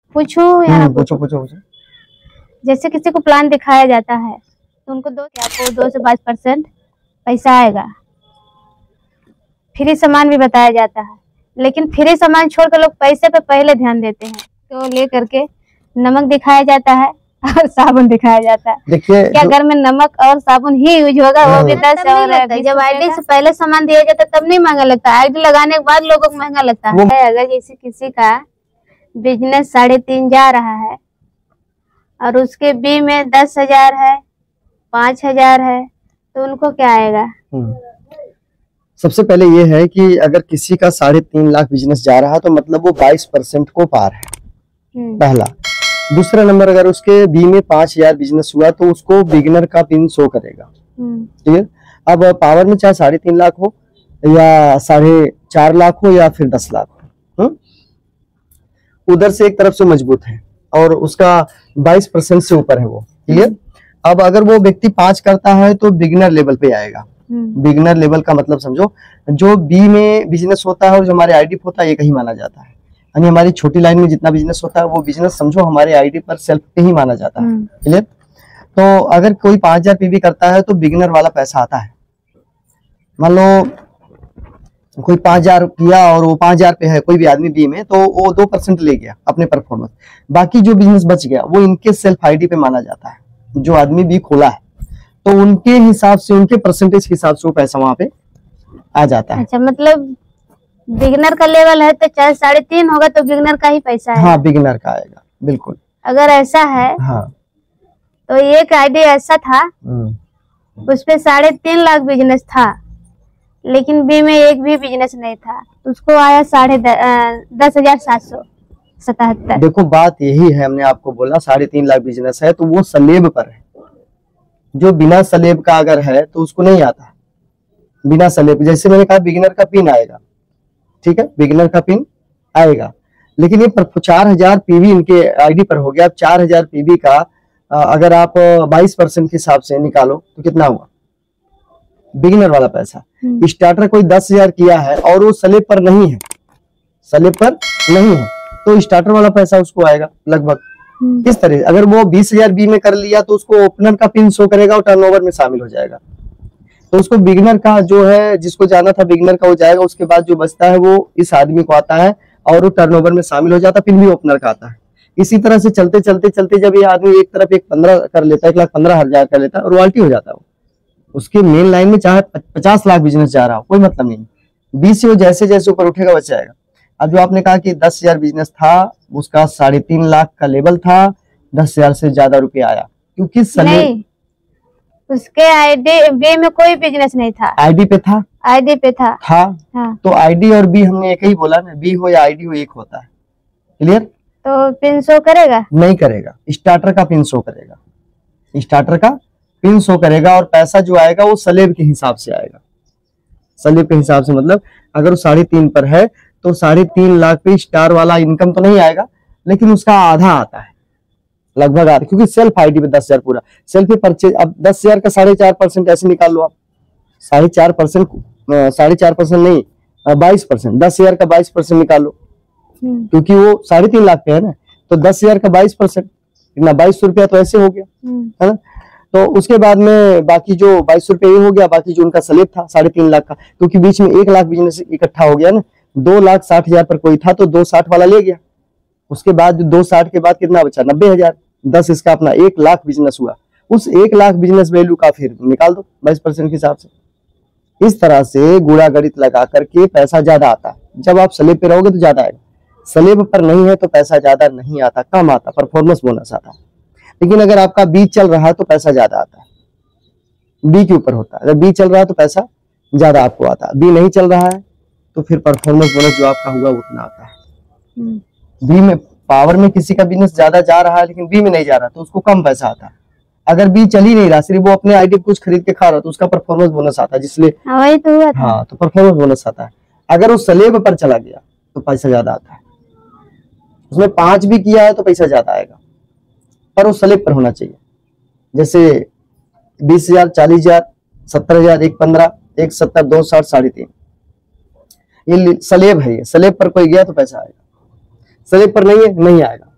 पूछूं या ना पूछो पूछो पूछो। जैसे किसी को प्लान दिखाया जाता है तो उनको 2 से 5% पैसा आएगा। फ्री सामान भी बताया जाता है, लेकिन फ्री सामान छोड़कर लोग पैसे पे पहले ध्यान देते हैं। तो लेकर के नमक दिखाया जाता है और साबुन दिखाया जाता है। देखिए क्या घर में नमक और साबुन ही यूज होगा, वो भी 10 और 20 जब आईडी से पहले सामान दिया जाता है तब नहीं महंगा लगता, आईडी लगाने के बाद लोगों को महंगा लगता है। अगर जैसे किसी का बिजनेस 3.5 जा रहा है और उसके बी में 10,000 है, 5,000 है, तो उनको क्या आएगा? सबसे पहले ये है कि अगर किसी का 3.5 लाख बिजनेस जा रहा है तो मतलब वो 22% को पार है, पहला। दूसरा नंबर, अगर उसके बी में 5,000 बिजनेस हुआ तो उसको बिगिनर का पिन शो करेगा। ठीक है। अब पावर में चाहे 3.5 लाख हो या 4.5 लाख हो या फिर 10 लाख हो, उधर से एक तरफ से मजबूत है और उसका 22% से ऊपर है वो। ठीक है। अब अगर वो व्यक्ति 5 करता है तो बिगिनर लेवल पे आएगा। बिगिनर लेवल का मतलब समझो, जो बी में बिजनेस होता है और जो हमारे आईडी पे होता है ये कहीं माना जाता है। यानी हमारी छोटी लाइन में जितना बिजनेस होता है वो बिजनेस समझो हमारे आईडी पर सेल्फ पे ही माना जाता है। क्लियर। तो अगर कोई 5,000 पीवी करता है तो बिगिनर वाला पैसा आता है। मान लो कोई 5,000 किया और वो 5,000 पे है कोई भी आदमी बी में, तो वो 2% ले गया अपने परफॉर्मेंस। बाकी जो बिजनेस बच गया वो इनके सेल्फ आईडी पे माना जाता है, जो आदमी बी खोला है तो उनके हिसाब से, उनके परसेंटेज के हिसाब से वो पैसा वहां पे आ जाता है। अच्छा, मतलब बिगिनर का लेवल है तो चाहे 3.5 होगा तो बिगिनर का ही पैसा है। हाँ, बिगिनर का आएगा, बिल्कुल। अगर ऐसा है हाँ, तो एक आईडी ऐसा था उसपे 3.5 लाख बिजनेस था, लेकिन बी में एक भी बिजनेस नहीं था, उसको आया 10,777। देखो बात यही है, हमने आपको बोला 3.5 लाख बिजनेस है तो वो सलेब पर है। जो बिना सलेब का अगर है तो उसको नहीं आता। बिना सलेब, जैसे मैंने कहा बिगिनर का पिन आएगा, ठीक है, बिगिनर का पिन आएगा, लेकिन ये 4,000 पीवी इनके आईडी पर हो गया। अब 4,000 पीवी का अगर आप 22% के हिसाब से निकालो तो कितना हुआ बिगिनर वाला पैसा। स्टार्टर कोई 10,000 किया है और वो सलेब पर नहीं है, सलेब पर नहीं है, तो स्टार्टर वाला पैसा उसको आएगा लगभग इस तरह। अगर वो 20,000 बी में कर लिया तो उसको ओपनर का पिन शो करेगा और टर्नओवर में शामिल हो जाएगा। तो उसको बिगिनर का जो है, जिसको जाना था बिगिनर का, वो जाएगा। उसके बाद जो बचता है वो इस आदमी को आता है और वो टर्नओवर में शामिल हो जाता है, फिर भी ओपनर का आता है। इसी तरह से चलते चलते चलते जब ये आदमी एक तरफ 15 कर लेता है, 1,15,000 कर लेता है और रॉयल्टी हो जाता है, उसके मेन लाइन में चाहे 50 लाख बिजनेस जा रहा हो कोई मतलब नहीं, 20 से वो जैसे जैसे ऊपर उठेगा बच जाएगा। अब जो आपने कहा कि 10,000 बिजनेस था, उसका 3.5 लाख का लेवल था, 10,000 से ज्यादा रुपया आया, क्योंकि उसके आईडी बी में कोई बिजनेस नहीं था। आईडी पे था, आईडी पे था। हाँ। तो आईडी और बी हमने एक ही बोला ना, बी हो या आईडी हो एक होता है। क्लियर। तो पिन शो करेगा? नहीं करेगा, स्टार्टर का पिन शो करेगा, स्टार्टर का पिन शो करेगा और पैसा जो आएगा वो सलेब के हिसाब से आएगा। सलेब के हिसाब से मतलब अगर वो 3.5 पर है तो 3.5 लाख पे स्टार वाला इनकम तो नहीं आएगा, लेकिन उसका आधा आता है, लगभग आधा, क्योंकि सेल्फ आईडी पे 10,000 पूरा सेल्फ पे परचेज। अब 10,000 का 4.5% ऐसे निकाल लो आप, 4.5% नहीं, 22%, 10,000 का 22% निकाल लो, क्योंकि वो 3.5 लाख पे है ना, तो 10,000 का 22%, इतना 2200 रुपया तो ऐसे हो गया, है ना। तो उसके बाद में बाकी जो 2200 रुपया ये हो गया, बाकी जो उनका स्लेब था 3.5 लाख का, क्योंकि बीच में 1 लाख बिजनेस इकट्ठा हो गया ना, 2,60,000 पर कोई था तो 260 वाला ले गया। उसके बाद 260 के बाद कितना बचा, 90,000, 10 इसका अपना 1 लाख बिजनेस हुआ। उस 1 लाख बिजनेस वैल्यू का फिर निकाल दो 22% के हिसाब से। इस तरह से गुणा गणित लगा करके पैसा ज्यादा आता है। जब आप स्लेब पे रहोगे तो ज्यादा आएगा, स्लेब पर नहीं है तो पैसा ज्यादा नहीं आता, कम आता, परफॉर्मेंस बोनस आता है। लेकिन अगर आपका बी चल रहा है तो पैसा ज्यादा आता है, बी के ऊपर होता है। अगर बी चल रहा है तो पैसा ज्यादा आपको आता है, बी नहीं चल रहा है तो फिर परफॉर्मेंस बोनस जो आपका हुआ उतना आता है। बी में पावर में किसी का बिजनेस ज्यादा जा रहा है लेकिन बी में नहीं जा रहा तो उसको कम पैसा आता है। अगर बी चल ही नहीं रहा, सिर्फ वो अपने आईडी कुछ खरीद के खा रहा तो उसका परफॉर्मेंस बोनस आता है, जिसलिए वही तो हुआ था। हाँ, तो परफॉर्मेंस बोनस आता है। अगर वो स्लेब पर चला गया तो पैसा ज्यादा आता है, उसमें 5 भी किया है तो पैसा ज्यादा आएगा, पर वो स्लेब पर होना चाहिए। जैसे 20,000, 40,000, 70,000, 1,15, 1,70, 2,60, 3.5, ये स्लेब है। ये स्लेब पर कोई गया तो पैसा आएगा, स्लेब पर नहीं है नहीं आएगा।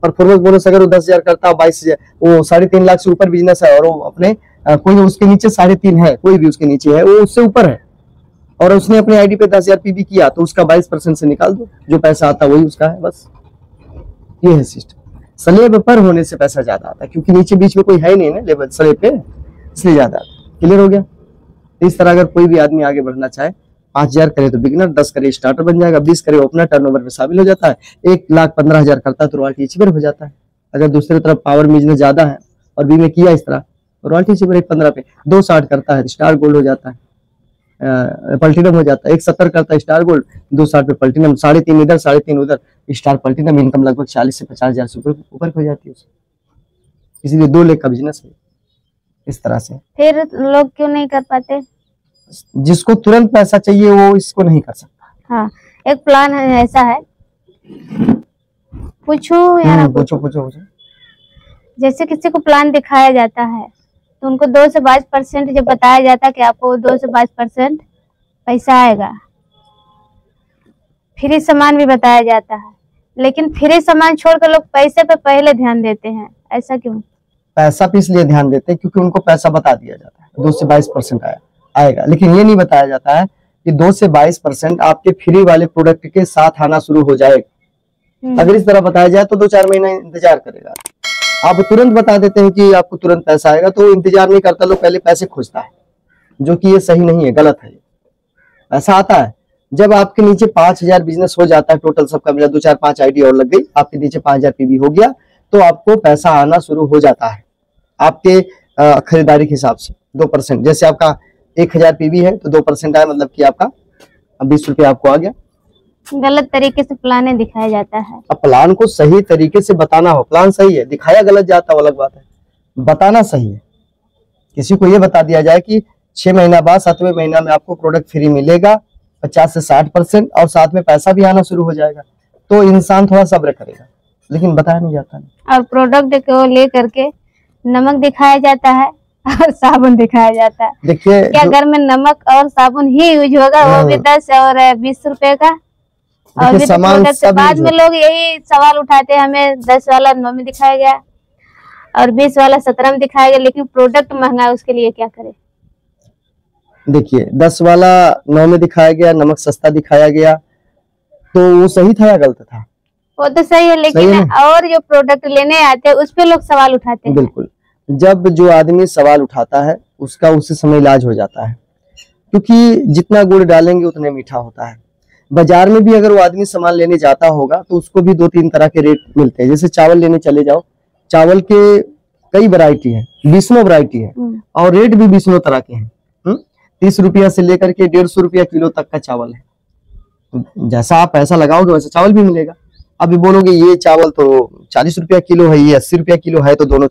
और फॉर्मल बोनस अगर वो 10,000 करता है, 22,000, वो 3.5 लाख से ऊपर बिजनेस है और वो अपने कोई उसके नीचे 3.5 है, कोई भी उसके नीचे है, वो उससे ऊपर है और उसने अपने आईडी पे 10,000 पीबी किया तो उसका 22% से निकाल दो, जो पैसा आता है वही उसका है। बस ये है सिस्टम। स्लेब पर होने से पैसा ज्यादा आता है क्योंकि नीचे बीच में कोई है नहीं ना लेबर स्लेब पे, इसलिए ज्यादा आता है। क्लियर हो गया? इस तरह अगर कोई भी आदमी आगे बढ़ना चाहे, 5,000 करे तो बिगिनर, 10 करे स्टार्टर बन जाएगा, 20 करे अपना टर्नओवर में शामिल हो जाता है, 1,15,000 करता है तो रॉयल्टी अचीवर हो जाता है। अगर दूसरी तरफ पावर बिजनेस ज्यादा है और बी में किया इस तरह, रॉयल्टी अचीवर 1,15 पे, 2,60 करता है स्टार गोल्ड हो जाता है, प्लैटिनम हो जाता है, 1,70 करता है स्टार गोल्ड, 2,60 पे प्लैटिनम, 3.5 इधर 3.5 उधर, स्टार प्लैटिनम, इनकम लगभग 40 से 50,000 से ऊपर हो जाती है। इसलिए 2 लाख का बिजनेस है इस तरह से। फिर लोग क्यों नहीं कर पाते? जिसको तुरंत पैसा चाहिए वो इसको नहीं कर सकता। हाँ, एक प्लान है ऐसा है, पूछूं या ना पूछो पूछो पूछो। जैसे किसी को प्लान दिखाया जाता है तो उनको 2 से 22% जब बताया जाता है कि आपको 2 से 22% पैसा आएगा, फ्री सामान भी बताया जाता है, लेकिन फ्री सामान छोड़कर लोग पैसे पे पहले ध्यान देते हैं, ऐसा क्यों? पैसा पे इसलिए ध्यान देते हैं क्योंकि उनको पैसा बता दिया जाता है 2 से 22% आएगा, लेकिन ये नहीं बताया जाता है कि 2 से 22% आपके फ्री वाले प्रोडक्ट के साथ आना शुरू हो जाएगा। अगर इस तरह बताया जाए तो 2-4 महीना इंतजार करेगा। आप तुरंत बता देते हैं कि आपको तुरंत पैसा आएगा तो इंतजार नहीं करता, लोग पहले पैसे खोजता है, जो कि ये सही नहीं है, गलत है। ऐसा आता है जब आपके नीचे 5,000 बिजनेस हो जाता है, टोटल सबका मिला 2-4-5 आईडी और लग गई, आपके नीचे 5,000 पीबी हो गया तो आपको पैसा आना शुरू हो जाता है आपके खरीदारी के हिसाब से 2%। जैसे आपका 1,000 पीबी है तो 2% आया, मतलब कि आपका 20 रुपये आपको आ गया। गलत तरीके से प्लान दिखाया जाता है। अब प्लान को सही तरीके से बताना हो, प्लान सही है, दिखाया गलत जाता है वो अलग बात है, बताना सही है। किसी को ये बता दिया जाए कि 6 महीना बाद 7वें महीना में आपको प्रोडक्ट फ्री मिलेगा 50 से 60% और साथ में पैसा भी आना शुरू हो जाएगा, तो इंसान थोड़ा सब्र करेगा, लेकिन बताया नहीं जाता है। और प्रोडक्ट को ले करके नमक दिखाया जाता है और साबुन दिखाया जाता है। देखिए क्या घर में नमक और साबुन ही यूज होगा, वो भी 10 और 20 रुपए का, और भी प्रोडक्ट से बाद में लोग यही सवाल उठाते हैं, हमें 10 वाला 9 में दिखाया गया और 20 वाला 17 में दिखाया गया, लेकिन प्रोडक्ट महंगा है, उसके लिए क्या करें? देखिए 10 वाला 9 में दिखाया गया, नमक सस्ता दिखाया गया, तो वो सही था या गलत था? वो तो सही है, लेकिन और जो प्रोडक्ट लेने आते हैं उस पे लोग सवाल उठाते हैं। बिल्कुल, जब जो आदमी सवाल उठाता है उसका उसी समय इलाज हो जाता है, क्योंकि जितना गुड़ डालेंगे उतना मीठा होता है। बाजार में भी अगर वो आदमी सामान लेने जाता होगा तो उसको भी 2-3 तरह के रेट मिलते हैं। जैसे चावल लेने चले जाओ, चावल के कई वैरायटी है, 20 वैरायटी है और रेट भी 20 तरह के हैं। 30 रुपया से लेकर के 150 रुपया किलो तक का चावल है। जैसा आप पैसा लगाओगे वैसा चावल भी मिलेगा। अभी बोलोगे ये चावल तो 40 रुपया किलो है, ये 80 रुपया किलो है, तो दोनों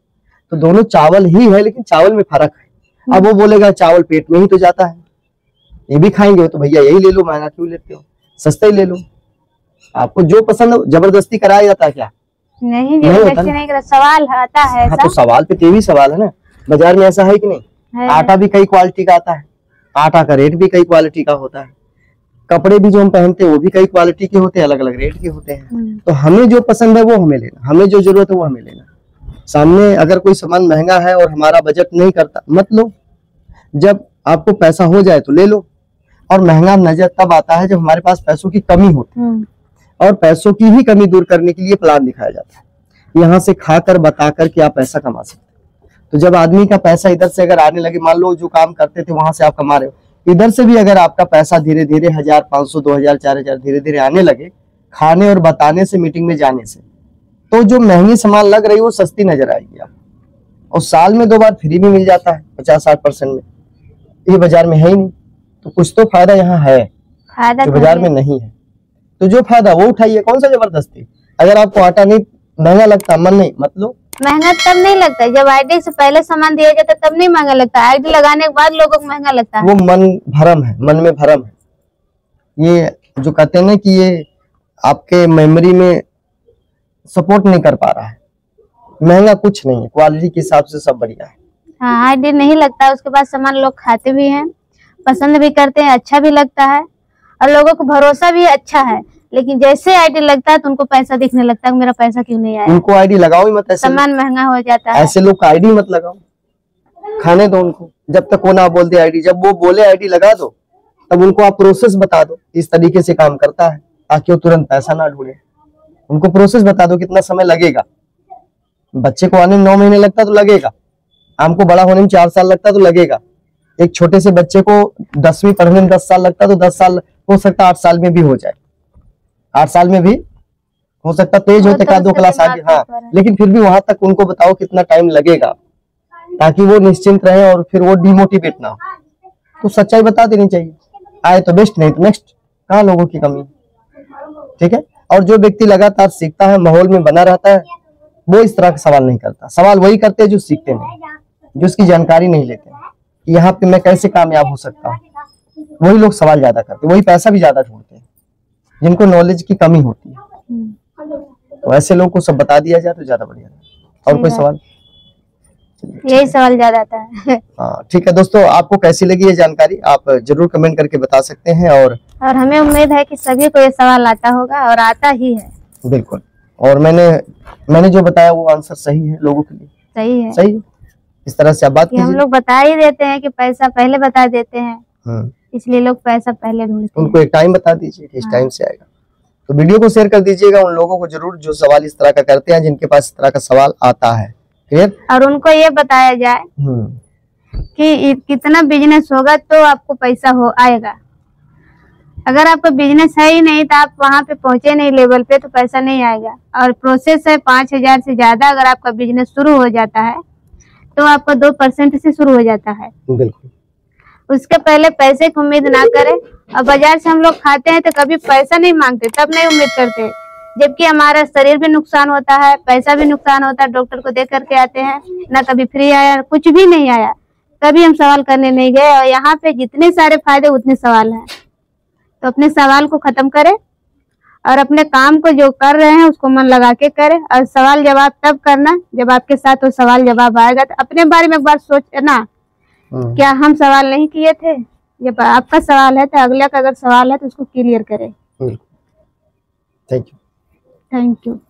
चावल ही है, लेकिन चावल में फर्क है। अब वो बोलेगा चावल पेट में ही तो जाता है, ये भी खाएंगे तो भैया यही ले लो, महंगा क्यों लेते हो, सस्ता ही ले लो। आपको जो पसंद हो, जबरदस्ती कराया जाता है क्या? नहीं, जबरदस्ती नहीं करा, सवाल आता है। हाँ, तो सवाल पे तो भी सवाल है ना, बाजार में ऐसा है कि नहीं है। आटा भी कई क्वालिटी का आता है, आटा का रेट भी कई क्वालिटी का होता है, कपड़े भी जो हम पहनते हैं वो भी कई क्वालिटी के होते हैं, अलग अलग रेट के होते हैं। तो हमें जो पसंद है वो हमें लेना, हमें जो जरूरत है वो हमें लेना। सामने अगर कोई सामान महंगा है और हमारा बजट नहीं करता, मत लो। जब आपको पैसा हो जाए तो ले लो। और महंगा नजर तब आता है जब हमारे पास पैसों की कमी होती है, और पैसों की ही कमी दूर करने के लिए प्लान दिखाया जाता है, यहाँ से खाकर बताकर कि आप पैसा कमा सकते। तो जब आदमी का पैसा इधर से अगर आने लगे, मान लो जो काम करते थे वहां से आप कमा रहे हो, इधर से भी अगर आपका पैसा धीरे धीरे 1,000, 500, 2,000, 4,000 धीरे धीरे आने लगे, खाने और बताने से, मीटिंग में जाने से, तो जो महंगी सामान लग रही है वो सस्ती नजर आएगी आपको। और साल में 2 बार फ्री भी मिल जाता है 50-60% में, ये बाजार में है ही नहीं। तो कुछ तो फायदा यहाँ है जो बाजार में नहीं है, तो जो फायदा वो उठाइए। कौन सा जबरदस्ती? अगर आपको आटा नहीं महंगा लगता, मन नहीं, मत लो। महंगा तब नहीं लगता जब आईडी से पहले सामान दिया जाता, तब नहीं महंगा लगता, आईडी लगाने के बाद लोगों को महंगा लगता है। वो मन भरम है, मन में भरम है। ये जो कहते हैं ना कि ये आपके मेमोरी में सपोर्ट नहीं कर पा रहा है। महंगा कुछ नहीं है, क्वालिटी के हिसाब से सब बढ़िया है। हाँ, आईडी नहीं लगता, उसके बाद सामान लोग खाते भी हैं, पसंद भी करते हैं, अच्छा भी लगता है और लोगों को भरोसा भी अच्छा है। लेकिन जैसे आईडी लगता है तो उनको पैसा दिखने लगता है, मेरा पैसा क्यों नहीं आया। उनको आईडी लगाओ ही मत, ऐसे सामान महंगा हो जाता है। ऐसे लोग का आईडी मत लगाओ, खाने दो उनको, जब तक वो ना बोल दे आईडी। जब वो बोले आईडी लगा दो, तब उनको आप प्रोसेस बता दो, इस तरीके से काम करता है, ताकि वो तुरंत पैसा ना ढूंढे। उनको प्रोसेस बता दो कितना समय लगेगा। बच्चे को आने में 9 महीने लगता तो लगेगा, हमको बड़ा होने में 4 साल लगता तो लगेगा। एक छोटे से बच्चे को 10वीं पढ़ने में 10 साल लगता तो 10 साल हो सकता 8 साल में भी हो जाए, 8 साल में भी हो सकता, तेज होते का 2 क्लास आगे। हाँ, लेकिन फिर भी वहां तक उनको बताओ कितना टाइम लगेगा, ताकि वो निश्चिंत रहे और फिर वो डिमोटिवेट ना हो। तो सच्चाई बता देनी चाहिए, आए तो बेस्ट, नहीं तो नेक्स्ट। कहाँ लोगों की कमी, ठीक है। और जो व्यक्ति लगातार सीखता है, माहौल में बना रहता है, वो इस तरह का सवाल नहीं करता। सवाल वही करते हैं जो सीखते नहीं, जो उसकी जानकारी नहीं लेते कि यहाँ पे मैं कैसे कामयाब हो सकता हूँ। वही लोग सवाल ज्यादा करते, वही पैसा भी ज्यादा ढूंढते हैं, जिनको नॉलेज की कमी होती है। तो ऐसे लोगों को सब बता दिया जाए तो ज्यादा बढ़िया है। और कोई सवाल? यही सवाल ज्यादा आता है। हाँ, ठीक है दोस्तों, आपको कैसी लगी ये जानकारी आप जरूर कमेंट करके बता सकते हैं। और हमें उम्मीद है कि सभी को ये सवाल आता होगा, और आता ही है। बिल्कुल। और मैंने जो बताया वो आंसर सही है लोगों के लिए, सही है, सही है। इस तरह से आप बात कीजिए। हम लोग बता ही देते हैं कि पैसा पहले बता देते हैं, इसलिए लोग पैसा पहले ढूंढते हैं। उनको एक टाइम बता दीजिए कि इस टाइम से आएगा। तो वीडियो को शेयर कर दीजिएगा उन लोगों को जरूर जो सवाल इस तरह का करते हैं, जिनके पास इस तरह का सवाल आता है। क्लियर? और उनको ये बताया जाए कि कितना बिजनेस होगा तो आपको पैसा आएगा। अगर आपका बिजनेस है ही नहीं तो आप वहाँ पे पहुँचे नहीं लेवल पे, तो पैसा नहीं आएगा। और प्रोसेस है 5000 से ज्यादा अगर आपका बिजनेस शुरू हो जाता है तो आपका 2% से शुरू हो जाता है। बिल्कुल। उसके पहले पैसे की उम्मीद ना करें। और बाजार से हम लोग खाते हैं तो कभी पैसा नहीं मांगते, तब नहीं उम्मीद करते, जबकि हमारा शरीर भी नुकसान होता है, पैसा भी नुकसान होता है। डॉक्टर को देख करके आते हैं, ना कभी फ्री आया, कुछ भी नहीं आया, कभी हम सवाल करने नहीं गए। और यहाँ पे जितने सारे फायदे उतने सवाल हैं, तो अपने सवाल को खत्म करें और अपने काम को जो कर रहे हैं उसको मन लगा के करें। और सवाल जवाब तब करना जब आपके साथ वो सवाल जवाब आएगा। तो अपने बारे में एक बार सोचना, क्या हम सवाल नहीं किए थे? जब आपका सवाल है तो अगला का अगर सवाल है तो उसको क्लियर करें। Thank you. Thank you.